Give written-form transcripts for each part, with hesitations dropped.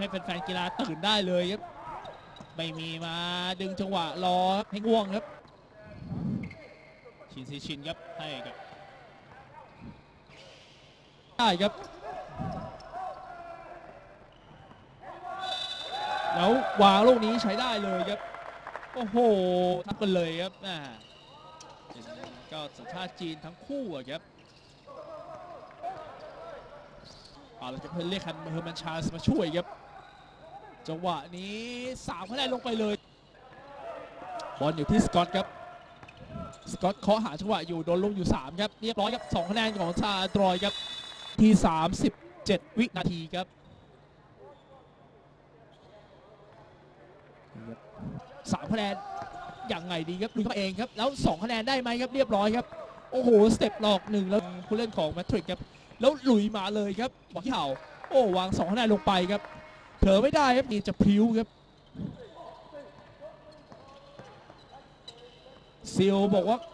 ให้แฟนๆกีฬาตื่นได้เลยครับไม่มีมาดึงจังหวะรอให้ง่วงครับชินซีชินครับให้ครับได้ครับแล้ววางลูกนี้ใช้ได้เลยครับโอ้โหทับกันเลยครับก็สัญชาติจีนทั้งคู่ครับเราจะเพิ่มเรียกคันเฮอร์แมนชาร์ลมาช่วยครับจังหวะนี้3คะแนนลงไปเลยบอลอยู่ที่สกอตครับสกอตเคาะหาจังหวะอยู่โดนลงอยู่3ครับเรียบร้อยครับ2คะแนนของชาตรอยครับที่37 วินาทีครับ3คะแนนอย่างไงดีครับลุยเข้าเองครับแล้ว2คะแนนได้ไหมครับเรียบร้อยครับโอ้โหสเต็ปหลอก1แล้วผู้เล่นของแมทริกครับแล้วลุยมาเลยครับวางที่เห่าโอ้วาง2คะแนนลงไปครับเผลอไม่ได้ครับนี่จะพริ้วครับซิลบอกว่า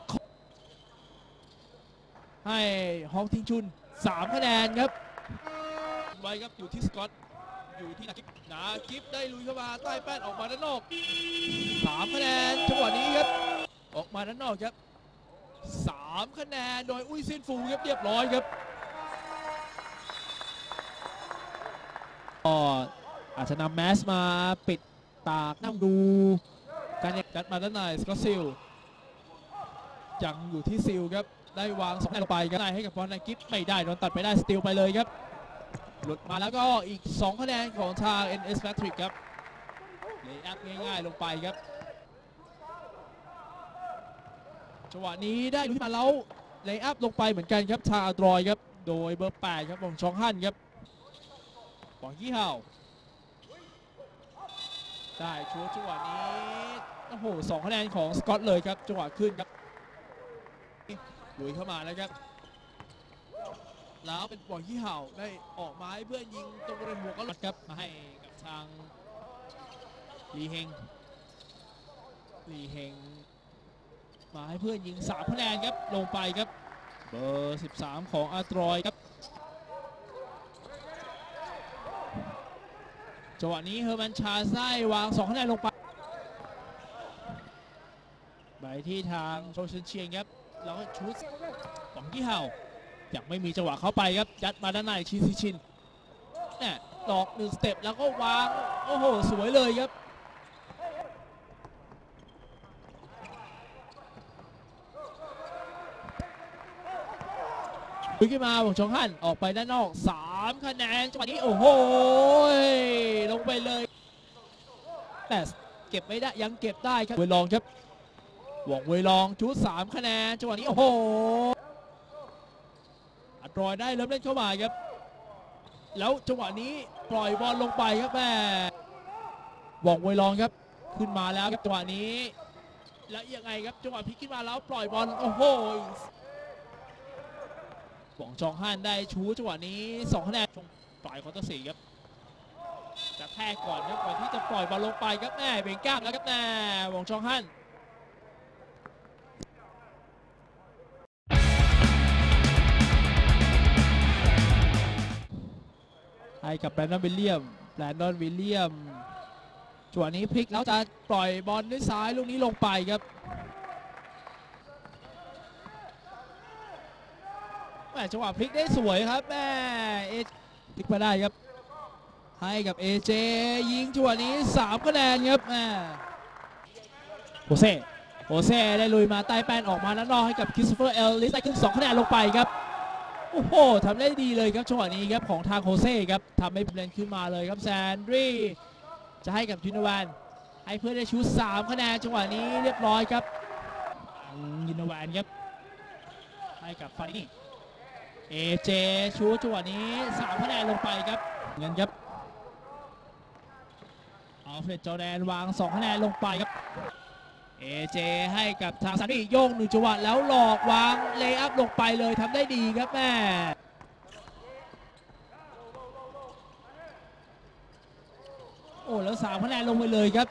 ให้ฮองทิงชุน3คะแนนครับไว้ครับอยู่ที่สกอตอยู่ที่นากิฟได้ลุยเข้ามาใต้แป้นออกมาด้านนอก3คะแนนจังหวะนี้ครับออกมาด้านนอกครับ3คะแนนโดยอุ้ยซินฟูครับเรียบร้อยครับอาจจะนำแมสมาปิดปากนั่งดูการยัดมาด้านในสกอตซิลยังอยู่ที่ซิลครับได้วาง2คะแนนลงไปครับให้กับบอลนากิฟไม่ได้โดนตัดไปได้สติลไปเลยครับหลุดมาแล้วก็อีก2คะแนนของทาง NS Patrick ครับเลยแอปง่ายๆลงไปครับจังหวะนี้ได้ลุยมาแล้วเลยอัพลงไปเหมือนกันครับทางอัลตรอยครับโดยเบอร์8ครับของชองฮั่นครับหวังยี่เห่าได้ชัวร์จังหวะนี้โอ้โห2คะแนนของสกอตเลยครับจังหวะขึ้นครับลุยเข้ามาแล้วครับแล้วเป็นหวังยี่เห่าได้ออกมาให้เพื่อนยิงตรงบริเวณหัวก็หลุดครับมาให้กับทางลีเฮงมาให้เพื่อนยิง3คะแนนครับลงไปครับเบอร์13ของอัลตรอยครับจังหวะนี้เฮอร์แมนชาไส้วาง2คะแนนลงไปไปที่ทางโชเชนเชียงครับแล้วก็ชุดหวังยี่เห่ายังไม่มีจังหวะเข้าไปครับยัดมาด้านในชินซิชินเนี่ยดอก1สเต็ปแล้วก็วางโอ้โหสวยเลยครับขึ้นมาหวังชองฮั่นออกไปด้านนอก3คะแนนจังหวะนี้โอ้โหลงไปเลยแต่เก็บไม่ได้ยังเก็บได้ครับเวยลองครับหวังเวยลองชุด3คะแนนจังหวะนี้โอ้โหอัดรอยได้เริ่มเล่นเข้ามาครับแล้วจังหวะนี้ปล่อยบอลลงไปครับแม่หวังเวยลองครับขึ้นมาแล้วครับจังหวะนี้แล้วยังไงครับจังหวะพลิกขึ้นมาแล้วปล่อยบอลโอ้โหหวังจองฮั่นได้ชูจังหวะนี้2คะแนนปล่อยคอร์เตอร์4ครับจะแทกก่อนครับก่อนที่จะปล่อยบอลลงไปครับแม่เบ่งกล้ามแล้วครับแม่หวังจองฮั่นให้กับแบรนดอนวิลเลียมจังหวะนี้พลิกแล้วจะปล่อยบอลด้วยซ้ายลูกนี้ลงไปครับแม่จังหวะพลิกได้สวยครับแม่พลิกมาได้ครับให้กับเอเจยิงจังหวะนี้3คะแนนครับแม่โฮเซ่ได้ลุยมาใต้แป้นออกมาด้านนอกให้กับคริสโตเฟอร์เอลลิสได้ขึ้น2คะแนนลงไปครับโอ้โหทำได้ดีเลยครับจังหวะนี้ครับของทางโฮเซ่ครับทำให้เล่นขึ้นมาเลยครับแซนดรีจะให้กับยูนวานให้เพื่อนได้ชุด3คะแนนจังหวะนี้เรียบร้อยครับยูนวานครับให้กับฟานี่เอเจชูจังหวะนี้3คะแนนลงไปครับเงินครับอัลเฟรดจอร์แดนวาง2คะแนนลงไปครับเอเจให้กับทางซันนี่โยง1จังหวะแล้วหลอกวางเลย์อัพลงไปเลยทำได้ดีครับแม่โอ้แล้ว3คะแนนลงไปเลยครับ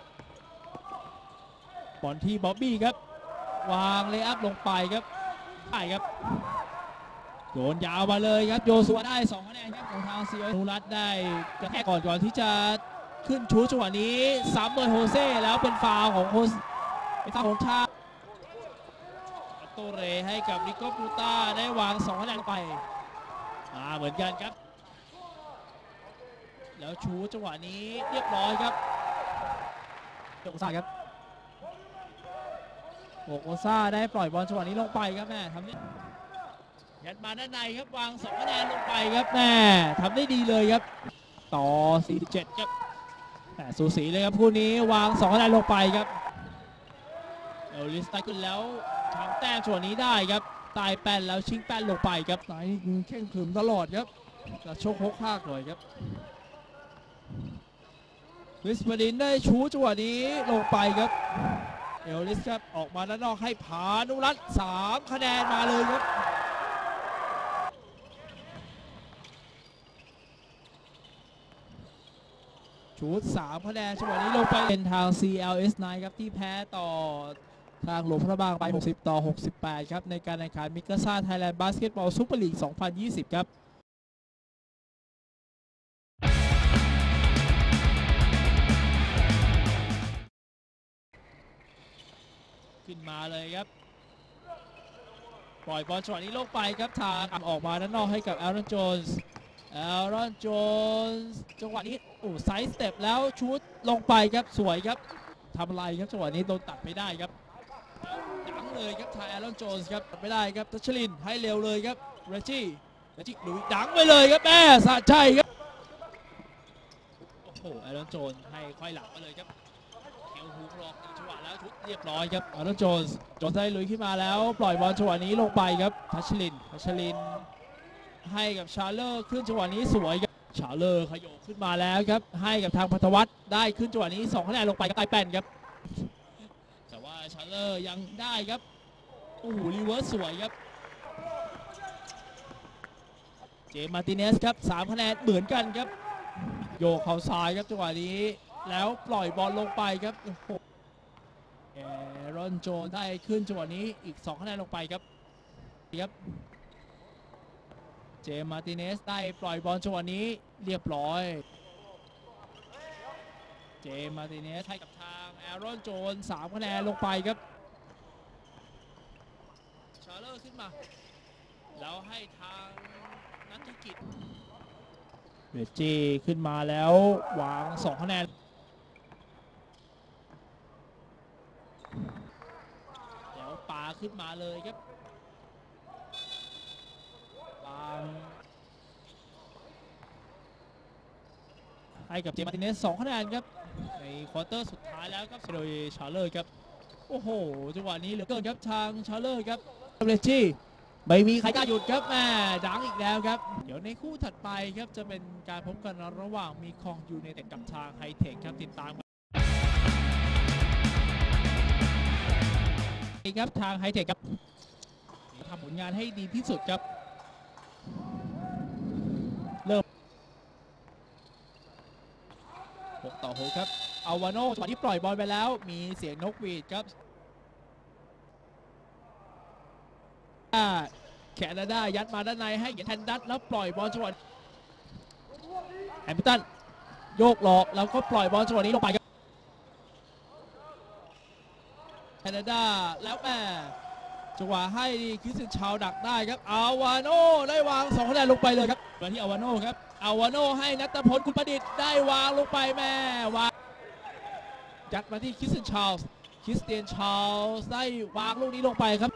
บอลที่บ๊อบบี้ครับวางเลย์อัพลงไปครับได้ครับโยนยาวมาเลยครับโยสุวะได้2คะแนนครับของทางซีโอนูรัตได้กระแทกก่อนที่จะขึ้นชูจังหวะนี้ซ้ำโดยโฮเซ่แล้วเป็นฟาวล์ของชาโตเรให้กับนิโก้ปูต้าได้วาง2คะแนนไปเหมือนกันครับแล้วชูจังหวะนี้เรียบร้อยครับโอซ่าครับโอซ่าได้ปล่อยบอลจังหวะนี้ลงไปครับแม่ทำได้ยัดมาด้านในครับวาง2คะแนนลงไปครับแม่ทำได้ดีเลยครับต่อ47ครับสูสีเลยครับคู่นี้วาง2คะแนนลงไปครับเอลลิสตัดขึ้นแล้วทำแต้มส่วนนี้ได้ครับตายแป้นแล้วชิงแป้นลงไปครับสายเข่งขรึมตลอดครับกระโชกโคกภาคหน่อยครับวิสเปอร์ดินได้ชูจังหวะนี้ลงไปครับเอลลิสครับออกมาด้านนอกให้พานุรัตน์3คะแนนมาเลยครับชู3คะแนนจังหวะนี้ลงไปเป็นทาง CLS9 ครับที่แพ้ต่อทางหลวงพระบางไป60-68ครับในการแข่งขันมิกาซ่าไทยแลนด์บาสเกตบอลซูเปอร์ลีก2020ครับขึ้นมาเลยครับปล่อยบอลจังหวะนี้ลงไปครับทางออกมาด้านนอกให้กับแอรอนโจนส์จังหวะนี้ไซส์สเต็ปแล้วชูดลงไปครับสวยครับทำอะไรครับจังหวะนี้โดนตัดไปได้ครับดังเลยครับทางแอรอนโจนส์ครับตัดไม่ได้ครับทัชลินให้เร็วเลยครับเรจิลุยดังไปเลยครับแม่สะใจครับโอ้โหแอรอนโจนส์ให้ค่อยหลังไปเลยครับเอลฮูรอกจังหวะแล้วชุดเรียบร้อยครับแอรอนโจนส์ได้ลุยขึ้นมาแล้วปล่อยบอลจังหวะนี้ลงไปครับทัชลินให้กับชาเลอร์ขึ้นจังหวะนี้สวยครับชาเลอร์ขยโยขึ้นมาแล้วครับให้กับทางพัทวัฒน์ได้ขึ้นจังหวะนี้2คะแนนลงไปกับไตแป้นครับแต่ว่าชาเลอร์ยังได้ครับโอ้โหรีเวิร์สสวยครับเจมาร์ติเนสครับ3คะแนนเหมือนกันครับโยกเข่าซ้ายครับจังหวะนี้แล้วปล่อยบอลลงไปครับโอ้โหแอรอนโจนได้ขึ้นจังหวะนี้อีก2คะแนนลงไปครับเจมาร์ติเนสได้ปล่อยบอลจังหวะนี้เรียบร้อยเจมาร์ติเนสให้กับทางแอรอนโจน3คะแนนลงไปครับชาเลอร์ขึ้นมาแล้วให้ทางนัทธิกิจเรจจี้ขึ้นมาแล้ววาง2คะแนนเดี๋ยวปาขึ้นมาเลยครับให้กับเจมาร์ติเนส2คะแนนครับในควอเตอร์สุดท้ายแล้วครับโดยชาเลอร์ครับโอ้โหจังหวะนี้เหลือเกินครับทางชาเลอร์ครับเรจจี้ไม่มีใครกล้าหยุดครับแม่ดังอีกแล้วครับเดี๋ยวในคู่ถัดไปครับจะเป็นการพบกันระหว่างมีคองยูไนเต็ดกับทางไฮเทคครับติดตามครับทางไฮเทคครับทำผลงานให้ดีที่สุดครับเริ่ม6-6ครับอาวาโน่จังหวะที่ปล่อยบอลไปแล้วมีเสียงนกหวีดครับแคนาดายัดมาด้านในให้แทนดัตแล้วปล่อยบอลจังหวะแฮมิลตันโยกหลอกแล้วก็ปล่อยบอลจังหวะนี้ลงไปครับแคนาดาแล้วแม่จังหวะให้คริสตินชาวดักได้ครับอาวาโน่ได้วาง2คะแนนลงไปเลยครับมาที่อาวาโน่ครับอาวาโน่ให้ณัฐพลคุณประดิษฐ์ได้วางลงไปแม่วางยัดมาที่คริสเตียนชาลส์ได้วางลูกนี้ลงไปครับ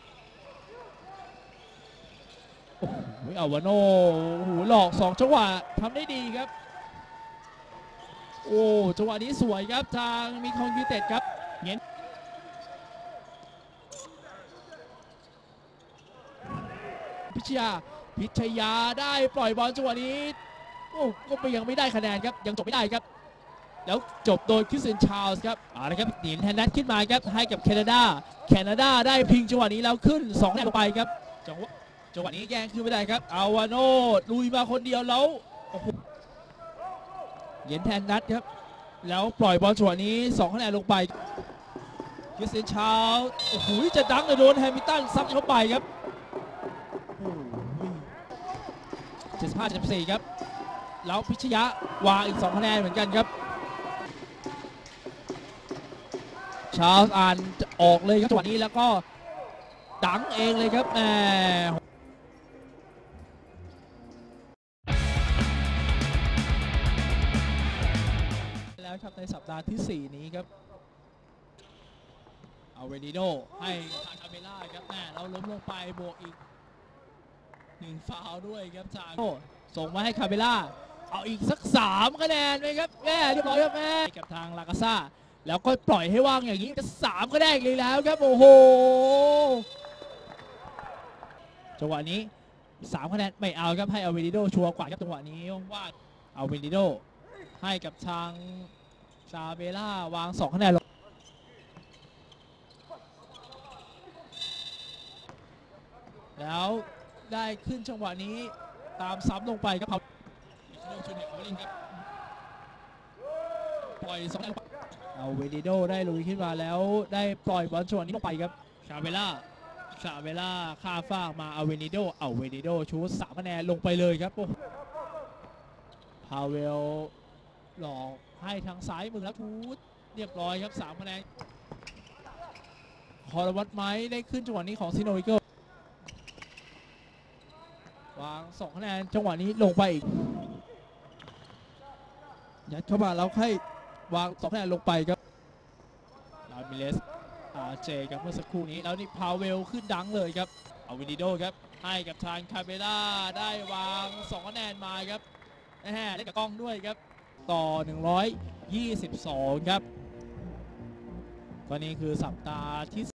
โอ้โหอาวาโน่หูหลอก2จังหวะทำได้ดีครับโอ้จังหวะนี้สวยครับทางมีคองยูไนเต็ดครับเงี้ยพิชยาได้ปล่อยบอลจังหวะนี้โอ้ก็ยังไม่ได้คะแนนครับยังจบไม่ได้ครับแล้วจบโดยคริสเตียนชาลส์ครับนะครับหนีแทนนัทขึ้นมาครับให้กับแคนาดาได้พิงจังหวะนี้แล้วขึ้น2คะแนนลงไปครับจังหวะนี้แย่งขึ้นไม่ได้ครับอาวาโน่ลุยมาคนเดียวแล้วโอ้โหเหยียนแทนนัทครับแล้วปล่อยบอลจังหวะนี้2คะแนนลงไปคริสเตียนชาลส์โอ้โหจะดังเลยโดนแฮมิลตันซัดเข้าไปครับโอ้โห 15-14ครับแล้วพิชยะวางอีก2คะแนนเหมือนกันครับชาร์ลส์อ่านออกเลยครับจังหวะนี้แล้วก็ดังเองเลยครับแล้วครับในสัปดาห์ที่ 4 นี้ครับเอาเวนิโดให้ทางคาเมล่าครับเราล้มลงไปบวกอีก1ฟาวล์ด้วยครับทางส่งมาให้คาเมล่าเอาอีกสัก3คะแนนไหมครับเรียบร้อยครับกับทางลากาซ่าแล้วก็ปล่อยให้ว่างอย่างนี้จะ3คะแนนเลยแล้วครับโอ้โหจังหวะนี้3คะแนนไม่เอาครับให้เอาเวนิโดชัวร์กว่าครับจังหวะนี้ว่าเอาเวนิโดให้กับทางซาเบล่าวาง2คะแนนลงแล้วได้ขึ้นจังหวะนี้ตามซ้ำลงไปครับปล่อย2คะแนนเอาเวนิโดได้ลุยขึ้นมาแล้วได้ปล่อยบอลจังหวะนี้ลงไปครับซาเบล่าข้าฟากมาเอาเวนิโดชูด3คะแนนลงไปเลยครับพาเวลหลอกให้ทางซ้ายมือแล้วชูดเรียบร้อยครับ3คะแนนคอร์วัตไม้ได้ขึ้นจังหวะนี้ของซิโนวิเกิลวาง2คะแนนจังหวะนี้ลงไปอีกยัดเข้ามาแล้วให้วาง2คะแนนลงไปครับลามิเลสเจกับเมื่อสักครู่นี้แล้วนี่พาเวลขึ้นดังเลยครับเอาวินิโดครับให้กับทางคาเบล่าได้วาง2คะแนนมาครับเล่นกับกล้องด้วยครับต่อ122ครับก็นี่คือสัปดาห์ที่